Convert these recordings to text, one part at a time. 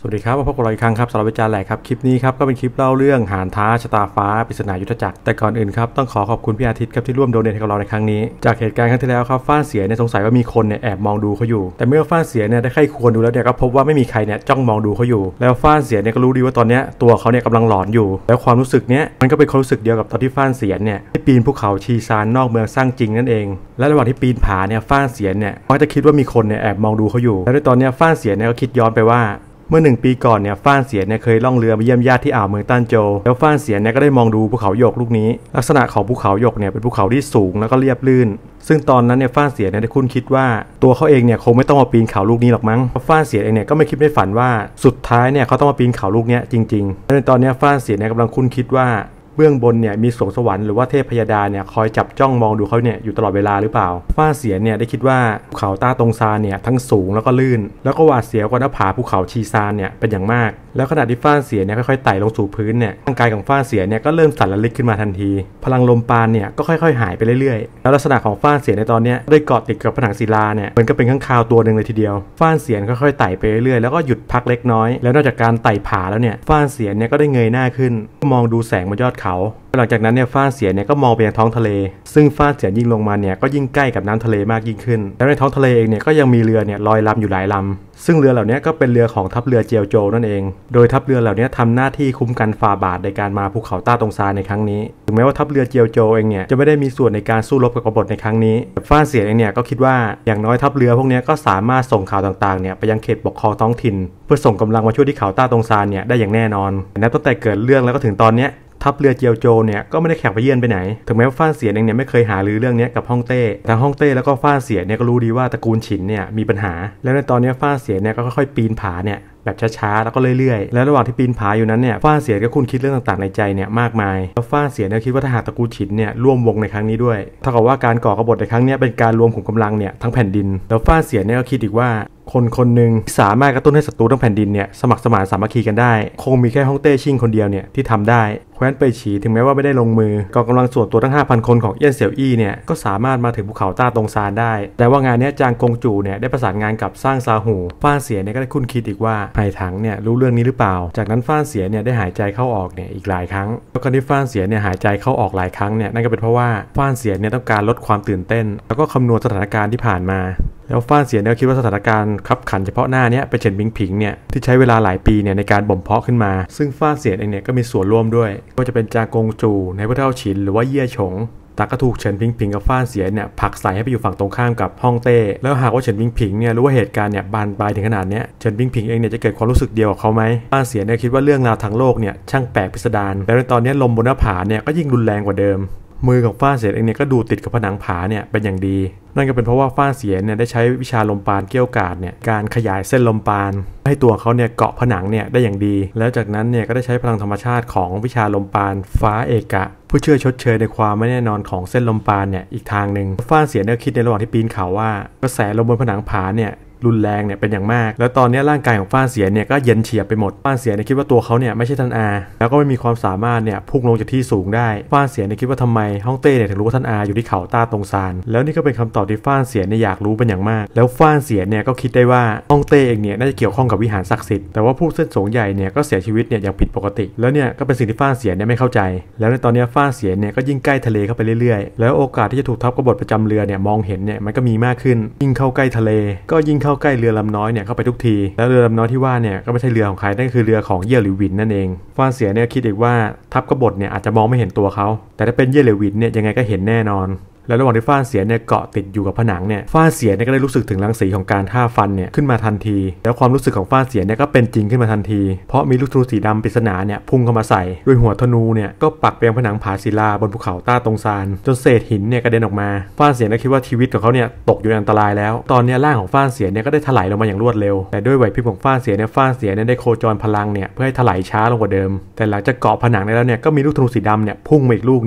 สวัสดีครับมาพบกับเราอีกครั้งครับสำหรับวิจารณ์แหลกครับคลิปนี้ครับก็เป็นคลิปเล่าเรื่องหานท้าชะตาฟ้าปริศนายุทธจักรแต่ก่อนอื่นครับต้องขอขอบคุณพี่อาทิตย์ครับที่ร่วมโดเนทให้กับเราในครั้งนี้จากเหตุการณ์ครั้งที่แล้วครับฟ้าเสียเนี่ยสงสัยว่ามีคนเนี่ยแอบมองดูเขาอยู่แต่เมื่อฟ้าเสียเนี่ยได้ใครควรดูแล้วเนี่ยก็พบว่าไม่มีใครเนี่ยจ้องมองดูเขาอยู่แล้วฟ้าเสียเนี่ยก็รู้ดีว่าตอนนี้ตัวเขาเนี่ยกำลังหลอนอยู่แล้วความรู้สึกเนี้ยมันก็เป็นความรู้สึกเดียวกับตอนที่ฟ้าเสียเนี่ยที่ปีนภูเขาชีซานนอกเมืองสร้างจริงนั่นเองและระหว่างที่ปีนผาเนี่ยฟ้าเสียเนี่ยเขาจะคิดว่ามีคนเนี่ยแอบมองดูเขาอยู่แล้วในตอนนี้ฟ้าเสียเนี่ยก็คิดย้อนไปว่าเมื่อ1 ปีก่อนเนี่ยฟ้านเสียเนี่ยเคยล่องเรือไปเยี่ยมญาติที่อ่าวเมืองต้านโจแล้วฟ้านเสียเนี่ยก็ได้มองดูภูเขาหยกลูกนี้ลักษณะของภูเขาหยกเนี่ยเป็นภูเขาที่สูงแล้วก็เรียบลื่นซึ่งตอนนั้นเนี่ยฟ้านเสียเนี่ยได้คุ้นคิดว่าตัวเขาเองเนี่ยคงไม่ต้องมาปีนเขาลูกนี้หรอกมั้งฟ้านเสียเองเนี่ยก็ไม่คิดไม่ฝันว่าสุดท้ายเนี่ยเขาต้องมาปีนเขาลูกนี้จริงๆและในตอนนี้ฟ้านเสียเนี่ยกำลังคุ้นคิดว่าเบื้องบนเนี่ยมีสวงสวรรค์หรือว่าเทพพยาดาเนี่ยคอยจับจ้องมองดูเขาเนี่ยอยู่ตลอดเวลาหรือเปล่าฟ้าเสียเนี่ยได้คิดว่าภูเขาต้าตงซานเนี่ยทั้งสูงแล้วก็ลื่นแล้วก็หวาดเสียวกว่าหน้าผาภูเขาชีซานเนี่ยเป็นอย่างมากแล้วขณะที่ฟ้าเสียเนี่ยค่อยๆไต่ลงสู่พื้นเนี่ยร่างกายของฟ้าเสียเนี่ยก็เริ่มสั่นระลิกขึ้นมาทันทีพลังลมปานเนี่ยก็ค่อยๆหายไปเรื่อยๆแล้วลักษณะของฟ้าเสียในตอนนี้ได้เกาะติดกับผนังศิลาเนี่ยเหมือนกับเป็นข้างคาวตัวหนึ่งเลยทีเดียวฟ้าเสียค่อยๆไต่ไปเรื่อยๆแล้วก็หยุดพักเล็กน้อยแล้วนอกจากการไต่ผาแล้วเนี่ยฟ้าเสียเนี่ยก็ได้เงยหน้าขึ้นมองดูแสงบนยอดเขาหลังจากนั้นเนี่ยฟ้าเสียเนี่ยก็มองไปยังท้องทะเลซึ่งฟ้าเสียยิ่งลงมาเนี่ยก็ยิ่งใกล้กับน้ำทะเลมากยิ่งขึ้นแล้วในท้องทะเลเองเนี่ยก็ยังมีเรือเนี่ยลอยลำอยู่หลายลำซึ่งเรือเหล่านี้ก็เป็นเรือของทัพเรือเจียวโจนั่นเองโดยทัพเรือเหล่านี้ทำหน้าที่คุ้มกันฝ่าบาทในการมาภูเขาต้าตงซานในครั้งนี้ถึงแม้ว่าทัพเรือเจียวโจเองเนี่ยจะไม่ได้มีส่วนในการสู้รบกับกบฏในครั้งนี้ฟ้าเสียเองเนี่ยก็คิดว่าอย่างน้อยทัพเรือพวกนี้ก็สามารถส่งข่าวต่างๆเนี่ยไปยังเขตปกครองท้องถิ่นเพื่อส่งกำลังมาช่วยที่เขาต้าตงซานเนี่ยได้อย่างแน่นอนนับตั้งแต่เกิดเรื่องแล้วก็ถึงตอนเนี้ยทัพเรือเจียวโจเนี่ยก็ไม่ได้แขกไปเยือนไปไหนถึงแม้ว่าฟ้าเสียเองเนี่ยไม่เคยหารือเรื่องนี้กับฮ่องเต้แต่ฮ่องเต้แล้วก็ฟ้าเสียเนี่ยก็รู้ดีว่าตระกูลฉินเนี่ยมีปัญหาแล้วในตอนนี้ฟ้าเสียเนี่ยก็ค่อยๆปีนผาเนี่ยแบบช้าๆแล้วก็เรื่อยๆแล้วระหว่างที่ปีนผาอยู่นั้นเนี่ยฟ้าเสียก็คุ้นคิดเรื่องต่างๆในใจเนี่ยมากมายแล้วฟ้าเสียเนี่ยคิดว่าถ้าหากตระกูลฉินเนี่ยร่วมวงในครั้งนี้ด้วยเท่ากับว่าการก่อกบฏในครั้งนี้เป็นการรวมขุมกำลังเนี่ยทั้งแผ่นดินแล้วฟ้าเสียเนี่ยก็คิดอีกว่าคนหนึ่งสามารถกระตุ้นให้ศัตรูทั้งแผ่นดินเนี่ยสมัครสมานสามัคคีกันได้คงมีแค่ฮ่องเต้ชิ่งคนเดียวเนี่ยที่ทำได้แคว้นเปยฉีถึงแม้ว่าไม่ได้ลงมือกองกำลังส่วนตัวทั้ง 5,000 คนของเอี้ยนเสี่ยวอี้เนี่ยก็สามารถมาถึงภูเขาต้าตงซานได้แต่ว่างานนี้จางกงจู่เนี่ยได้ประสานงานกับสร้างซาหูฟ้าเสียเนี่ยก็ได้คุ้นคิดอีกว่าไผ่ถังเนี่ยรู้เรื่องนี้หรือเปล่าจากนั้นฟ้าเสียเนี่ยได้หายใจเข้าออกเนี่ยอีกหลายครั้งแล้วการที่ฟ้าเสียเนี่ยหายใจเข้าออกหลายครั้งเนี่ยนั่นก็เป็นเพราะว่าฟ้าเสียเนี่ยต้องการลดความตื่นเต้นแล้วก็คำนวณสถานการณ์ที่ผ่านมาแล้วฟ้าเสียเนี่ยคิดว่าสถานการณ์คับขันเฉพาะหน้านี้เป็นเฉินพิงเนี่ยที่ใช้เวลาหลายปีเนี่ยในการบ่มเพาะขึ้นมาซึ่งฟ้าเสียเองเนี่ยก็มีส่วนร่วมด้วยก็จะเป็นจางกงจู่ในพระเท่าฉินหรือว่าเย่ยฉงแต่ก็ถูกเฉินพิงกับฟ้าเสียเนี่ยผลักใส่ให้ไปอยู่ฝั่งตรงข้ามกับฮ่องเต้แล้วหากว่าเฉินพิงเนี่ยรู้ว่าเหตุการณ์เนี่ยบานปลายถึงขนาดนี้เฉินพิงเองเนี่ยจะเกิดความรู้สึกเดียวกับเขาไหมฟ้าเสียเนี่ยคิดว่าเรื่องราวทางโลกเนี่ยช่างแปลกพิสดารแล้วในตอนนี้ลมบนหน้าผาเนี่ยก็ยิ่งรุนแรงกว่าเดิมมือของฟ้าเสียเองเนี่ยก็ดูติดกับผนังผาเนี่ยเป็นอย่างดีนั่นก็เป็นเพราะว่าฟ้าเสียเนี่ยได้ใช้วิชาลมปานเกี้ยวกาดเนี่ยการขยายเส้นลมปานให้ตัวเขาเนี่ยเกาะผนังเนี่ยได้อย่างดีแล้วจากนั้นเนี่ยก็ได้ใช้พลังธรรมชาติของวิชาลมปานฟ้าเอกะเพื่อช่วยชดเชยในความไม่แน่นอนของเส้นลมปานเนี่ยอีกทางหนึ่งฟ้าเสียเนี่ยคิดในระหว่างที่ปีนเขาว่ากระแสลมบนผนังผาเนี่ยรุนแรงเนี่ยเป็นอย่างมากแล้วตอนนี้ร่างกายของฟ้าเสียเนี่ยก็เย็นเฉียบไปหมดฟ้าเสียเนี่ยคิดว่าตัวเขาเนี่ยไม่ใช่ท่านแล้วก็ไม่มีความสามารถเนี่ยพุ่งลงจากที่สูงได้ฟ้าเสียเนี่ยคิดว่าทำไมฮ่องเต้เนี่ยถึงรู้ว่าท่านอยู่ที่เขาต้าตงซานแล้วนี่ก็เป็นคำตอบที่ฟ้าเสียเนี่ยอยากรู้เป็นอย่างมากแล้วฟ้าเสียเนี่ยก็คิดได้ว่าฮ่องเต้เองเนี่ยน่าจะเกี่ยวข้องกับวิหารศักดิ์สิทธิ์แต่ว่าผู้เส้นสงใหญ่เนี่ยก็เสียชีวิตเนี่ยอย่างผิดปกติแล้วเนี่ยก็เป็นสิ่งที่ฟ้าเสียเนี่ยไม่เข้าใจแล้วในตอนนี้ฟ้าเสียเนี่ยก็ยิ่งใกล้ทะเลเข้าไปเรื่อยๆแล้วโอกาสที่จะถูกทัพกบฏประจำเรือเนี่ยมองเห็นเนี่ยมันก็มีมากขึ้นยิ่งเข้าใกล้ทะเลก็ยิ่งเข้าใกล้เรือลำน้อยเนี่ยเข้าไปทุกทีแล้วเรือลำน้อยที่ว่าเนี่ยก็ไม่ใช่เรือของใครนั่นคือเรือของเย่ยหลิวหวินนั่นเองฟ้าเสียเนี่ยคิดอีกว่าทัพกบฏเนี่ยอาจจะมองไม่เห็นตัวเขาแต่ถ้าเป็นเย่ยหลิวหวินเนี่ยยังไงก็เห็นแน่นอนแล้วระหว่างที่ฟ้าเสียเนี่ยเกาะติดอยู่กับผนังเนี่ยฟ้าเสียเนี่ยก็ได้รู้สึกถึงรังสีของการท่าฟันเนี่ยขึ้นมาทันทีแล้วความรู้สึกของฟ้าเสียเนี่ยก็เป็นจริงขึ้นมาทันทีเพราะมีลูกธนูสีดำปริศนาเนี่ยพุ่งเข้ามาใส่ด้วยหัวธนูเนี่ยก็ปักไปยังผนังผาศิลาบนภูเขาต้าตงซานจนเศษหินเนี่ยกระเด็นออกมาฟ้าเสียเนี่ยคิดว่าชีวิตของเขาเนี่ยตกอยู่ในอันตรายแล้วตอนนี้ร่างของฟ้าเสียเนี่ยก็ได้ถลายลงมาอย่างรวดเร็วแต่ด้วยไหวพริบของฟ้าเสียเนี่ยได้โคจรพลังเนี่ยเพื่อให้ถลายช้าลงกว่าเดิมแต่หลังจากเกาะผนังได้แล้วเนี่ยก็มีลูกธนูสีดำเนี่ยพุ่งมาอีกลูกนึง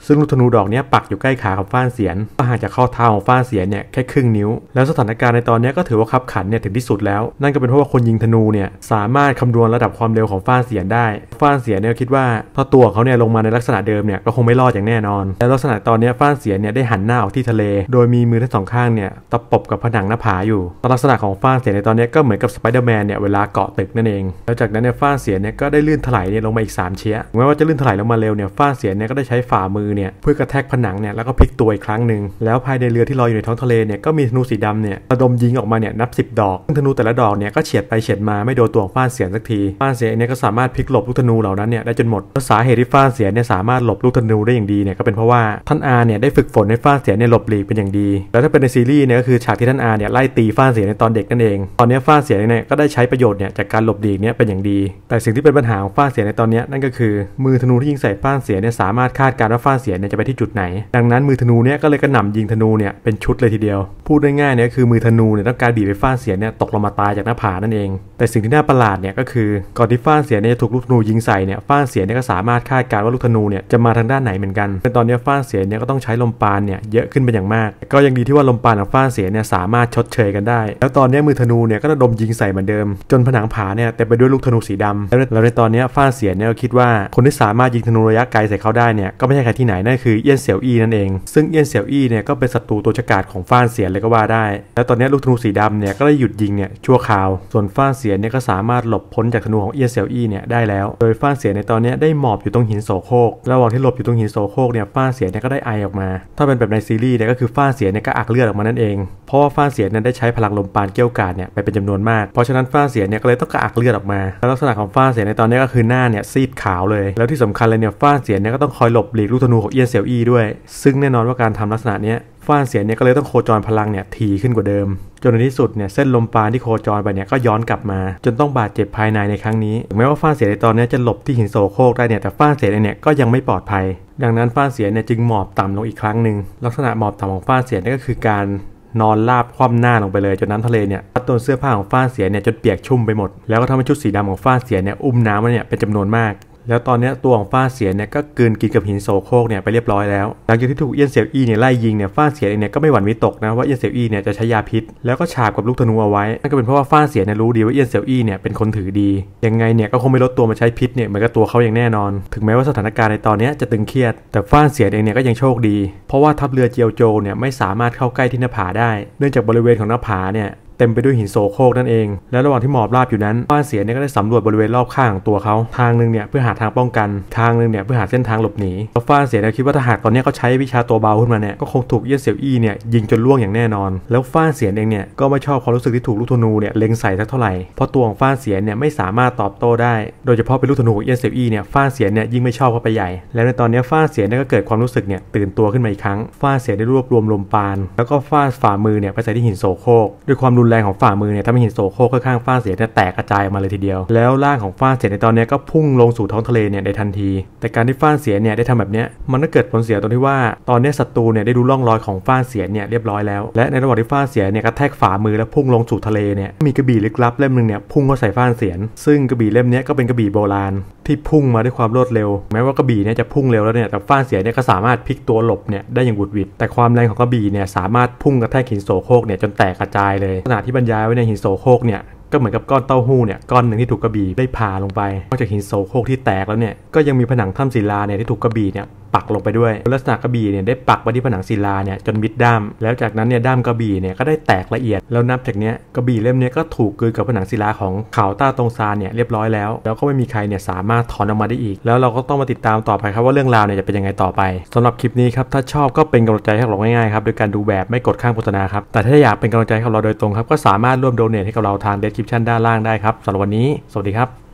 ซึ่งลูกธนูดอกนี้ปักอยู่ใกล้ขาของฟ้านเสียนก็ห่างจากข้อเท้าของฟ้านเสียนเนี่ยแค่ครึ่งนิ้วแล้วสถานการณ์ในตอนนี้ก็ถือว่าคับขันเนี่ยถึงที่สุดแล้วนั่นก็เป็นเพราะว่าคนยิงธนูเนี่ยสามารถคำนวณระดับความเร็วของฟ้านเสียนได้ฟ้านเสียนเนี่ยคิดว่าถ้าตัวเขาเนี่ยลงมาในลักษณะเดิมเนี่ยก็คงไม่รอดอย่างแน่นอนและลักษณะตอนนี้ฟ้านเสียนเนี่ยได้หันหน้าออกที่ทะเลโดยมีมือทั้งสองข้างเนี่ยตะปบกับผนังหน้าผาอยู่ลักษณะของฟ้านเสียนในตอนนี้ก็เหมือนกับสไปเดอร์แมนเนี่ยเวลาเกาะตึกนั่นเองแล้วจากนั้นเนี่ยฟ้านเสียนเนี่ยก็ได้ลื่นถลายเนี่ยลงมาอีก3เชียแม้ว่าจะลื่นถลายลงมาเร็วเนี่ยฟ้านเสียนเนี่ยก็ได้ใช้ฝ่ามือเนี่ยเพื่อกระแทกผนังเนี่ยแล้วก็พลิกตัวอีกครั้งหนึ่งแล้วภายในเรือที่ลอยอยู่ในท้องทะเลเนี่ยก็มีธนูสีดำเนี่ยระดมยิงออกมาเนี่ยนับ10 ดอกซึ่งธนูแต่ละดอกเนี่ยก็เฉียดไปเฉียดมาไม่โดนตัวของฟ้านเสียนสักทีฟ้านเสียนเนี่ยก็สามารถพลิกหลบลูกธนูเหล่านั้นเนี่ยได้จนหมดและสาเหตุที่ฟ้านเสียนเนี่ยสามารถหลบลูกธนูได้อย่างดีเนี่ยก็เป็นเพราะว่าท่านอาเนี่ยได้ฝึกฝนให้ฟ้านเสียนเนี่ยหลบหลีกเป็นอย่างดีแล้วถ้าเป็นในซีรีส์เนี่ยก็คือฉากที่ท่านอาเนี่ยไล่ตีฟ้านเสียนในตอนเด็กนั่นเองตอนนี้ฟ้านเสียนเนี่ยก็ได้ใช้ประโยชน์เนี่ยจากการหลบหลีกเนี่ยเป็นอย่างดีแต่สิ่งที่เป็นปัญหาของฟ้านเสียนในตอนนี้นั่นก็คือมือธนูที่ยิงใส่ฟ้านเสียนเนี่ยสามารถคาดการณ์ว่าฟ้านเสียนเนี่ยจะไปที่จุดไหนดังนั้นมือธนูเนี่ยก็เลยกระหน่ำยิงธนูเนี่ยเป็นชุดเลยทีเดียวพูดง่ายๆเนี่ยคือมือธนูเนี่ยต้องการบีบให้ฟ้านเสียนเนี่ยตกลงมาตายจากหน้าผานั่นเองแต่สิ่งที่น่าประหลาดเนี่ยก็คือก่อนที่ฟ้านเสียนเนี่ยจะถูกลูกธนูยิงใส่เนี่ยฟ้านเสียนเนี่ยก็สามารถคาดการณ์ว่าลูกธนูเนี่ยจะมาทางด้านไหนเหมือนกันเป็นตอนนี้ฟ้านเสียนเนี่ยก็ต้องใช้ลมปราณเนี่ยเยอะขึ้นเป็นอย่างมากก็ยังดีที่ว่าลมปราณของฟ้านเสียนเนี่ยสามารถชดเชยกันได้แล้วตอนนี้มือธนูเนี่ยก็ระดมยิงใส่เหมือนเดิมจนผนังผาเนี่ยเต็มไปด้วยลูกธนูสีดำแล้วในตอนนี้ฟ้านเสียนเนี่ยก็คิดว่าคนที่สามารถยิงธนูระยะไกลใส่เขาได้เนี่ยก็ไม่ใช่ใครที่ไหนนั่นคือเอี้ยนเสี่ยวอี้นั่นเองซึ่งเอี้ยนเสี่ยวอี้เนี่ยก็เป็นศัตรูตัวฉกาจของฟ้านเสียนเลยก็ว่าได้แล้วตอนนี้ลูกธนูสีดำเนี่ยก็ได้หยุดยิงเนี่ยชั่วคราวส่วนฟ้านเสียนเนี่ยก็สามารถหลบพ้นจากธนูของเอี้ยนเสี่ยวอี้เนี่ยได้แล้วโดยฟ้านเสียนในตอนนี้ได้หมอบอยู่ตรงหินโสโครกระหว่างที่หลบอยู่ตรงหินโสโครกเนี่ยฟ้านเสียนเนี่ยก็ได้ไอออกมาถ้าเป็นแบบในซีรีส์เนี่ยก็คือฟ้านเสียนเนี่ยก็อักเลือดออกมานั่นเองเพราะว่าฟ้านเสียนนั้นได้ใช้พลังลมปราณเกี้ยวกาดเนี่ยไปเป็นจำนวนมากเพราะฉะนั้นฟ้านเสียนเนี่ยก็เลยต้องกระอักเลือดออกมาแล้วลักษณะของฟ้านเสียนในตอนนี้ก็คือหน้าเนี่ยซีดขาวเลยแล้วที่สำคัญเลยเนี่ยฟ้านเสียนเนี่ยก็ต้องคอยหลบหลีกลูกธนูของเอี้ยนเสี่ยวอี้ด้วยซึ่งแน่นอนว่าการทำลักษณะนี้ฟ้านเสียนเนี่ยก็เลยต้องโคจรพลังเนี่ยถี่ขึ้นกว่าเดิมจนในที่สุดเนี่ยเส้นลมปราณที่โคจรไปเนี่ยก็ย้อนกลับมาจนต้องบาดเจ็บภายในครั้งนี้แม้ว่าฟ้านเสียนในตอนนี้จะหลบที่หินโสโครกได้เนี่ยแต่ฟ้านเสียนเนี่ยก็ยังไม่ปลอดภัยดังนั้นฟ้านเสียนเนี่ยจึงหมอบต่ำลงอีกครั้งหนึ่งลักษณะหมอบต่ำของฟ้านเสียนนี่ก็คือการนอนราบคว่ำหน้าลงไปเลยจนน้ำทะเลเนี่ยพัดโดนเสื้อผ้าของฟ้านเสียนเนี่ยจนเปียกชุ่มไปหมดแล้วก็ทำให้ชุดสีดำของฟ้านเสียนเนี่ยอุ้มน้ำเนี่ยเป็นจำนวนมากแล้วตอนนี้ตัวของฟ้านเสียนเนี่ยก็กลืนกินกับหินโสโครกเนี่ยไปเรียบร้อยแล้วหลังจากที่ถูกเอี้ยนเสี่ยวอี้เนี่ยไล่ยิงเนี่ยฟ้านเสียนเนี่ยก็ไม่หวั่นวิตกนะว่าเอี้ยนเสี่ยวอี้เนี่ยจะใช้ยาพิษแล้วก็ฉาบกับลูกธนูเอาไว้นั่นก็เป็นเพราะว่าฟ้านเสียนเนี่ยรู้ดีว่าเอี้ยนเสี่ยวอี้เนี่ยเป็นคนถือดียังไงเนี่ยก็คงไม่ลดตัวมาใช้พิษเนี่ยเหมือนกับตัวเขาอย่างแน่นอนถึงแม้ว่าสถานการณ์ในตอนนี้จะตึงเครียดแต่ฟ้านเสียนเองเนี่ยก็ยังโชคดีเพราะว่าทัพเรือเจียวโจเนี่ยไม่สามารถเข้าใกล้ที่หน้าผาได้เนื่องจากบริเวณของหน้าผาเนี่ยเต็มไปด้วยหินโสโครกนั่นเองและระหว่างที่หมอบราบอยู่นั้นฟ้านเสียนเนี่ยก็ได้สำรวจบริเวณรอบข้างของตัวเขาทางนึงเนี่ยเพื่อหาทางป้องกันทางนึงเนี่ยเพื่อหาเส้นทางหลบหนีแล้วฟ้านเสียนคิดว่าถ้าหากตอนนี้เขาใช้วิชาตัวเบาขึ้นมาเนี่ยก็คงถูกเอี้ยนเสี่ยวอี้เนี่ยยิงจนล่วงอย่างแน่นอนแล้วฟ้านเสียนเองเนี่ยก็ไม่ชอบความรู้สึกที่ถูกลูกธนูเนี่ยเล็งใส่สักเท่าไหร่เพราะตัวของฟ้านเสียนเนี่ยไม่สามารถตอบโต้ได้โดยเฉพาะเป็นลูกธนูของเอี้ยนเสี่ยวอี้เนี่ยฟ้านเสียนเนี่ยยิ่งไม่ชอบเข้าไปใหญ่แล้วในตอนนี้ฟ้านเสียนเนี่ยก็เกิดความรู้สึกเนี่ยตื่นตัวขึ้นมาอีกครั้งฟ้านเสียนได้รวบรวมลมปราณแล้วก็ฟาดฝ่ามือเนี่ยไปใส่ที่หินโสโครกด้วยความรุนแรงของฝ่ามือเนี่ยทำให้หินโสโครกข้างฟ้านเสียนเนี่ยแตกกระจายออกมาเลยทีเดียวแล้วร่างของฟ้านเสียนในตอนนี้ก็พุ่งลงสู่ท้องทะเลเนี่ยในทันทีแต่การที่ฟ้านเสียนเนี่ยได้ทำแบบนี้มันก็เกิดผลเสียตรงที่ว่าตอนนี้ศัตรูเนี่ยได้ดูร่องรอยของฟ้านเสียนเนี่ยเรียบร้อยแล้วและในระหว่างที่ฟ้านเสียนเนี่ยกระแทกฝ่ามือแล้วพุ่งลงสู่ทะเลเนี่ยมีกระบี่ลึกลับเล่มนึงเนี่ยพุ่งเข้าใส่ฟ้านเสียนซึ่งกระบี่เล่มนี้ก็เป็นกระบี่โบราณที่พุ่งมาด้วยความรวดเร็วแม้ว่ากระบี่เนี่ยจะพุ่งเร็วแล้วเนี่ยแต่ฟ้านเสียนเนี่ยก็สามารถพลิกตัวหลบเนี่ยได้อย่างบุดหวิดแต่ความแรงของกระบี่เนี่ยสามารถพุ่งกระแทกหินโสโครกเนี่ยจนแตกกระจายเลยขณะที่บรรยายไว้ในหินโสโครกเนี่ยก็เหมือนกับก้อนเต้าหู้เนี่ยก้อนหนึ่งที่ถูกกระบี่ได้ผ่าลงไปนอกจากหินโสโครกที่แตกแล้วเนี่ยก็ยังมีผนังถ้ำศิลาเนี่ยที่ถูกกระบี่เนี่ยปักลงไปด้วยลักษณะกระบี่เนี่ยได้ปักไว้ที่ผนังศิลาเนี่ยจนมิดด้ามแล้วจากนั้นเนี่ยด้ามกระบี่เนี่ยก็ได้แตกละเอียดแล้วนับจากเนี้ยกระบี่เล่มนี้ก็ถูกกลืนกับผนังศิลาของเขาต้าตงซานเนี่ยเรียบร้อยแล้วก็ไม่มีใครเนี่ยสามารถถอนออกมาได้อีกแล้วเราก็ต้องมาติดตามต่อไปครับว่าเรื่องราวเนี่ยจะเป็นยังไงต่อไปสำหรับคลิปนี้ครับถ้าชอบก็เป็นกำลังใจให้เราง่ายๆครับโดยการดูแบบไม่กดข้ามโฆษณาครับแต่ถ้าอยากเป็นกำลังใจให้เราโดยตรงครับก็สามารถร่วมโดเนทให้กับเราทาง description ด้านล่างได้ครับสำหรับวันนี้สวัสดีครับ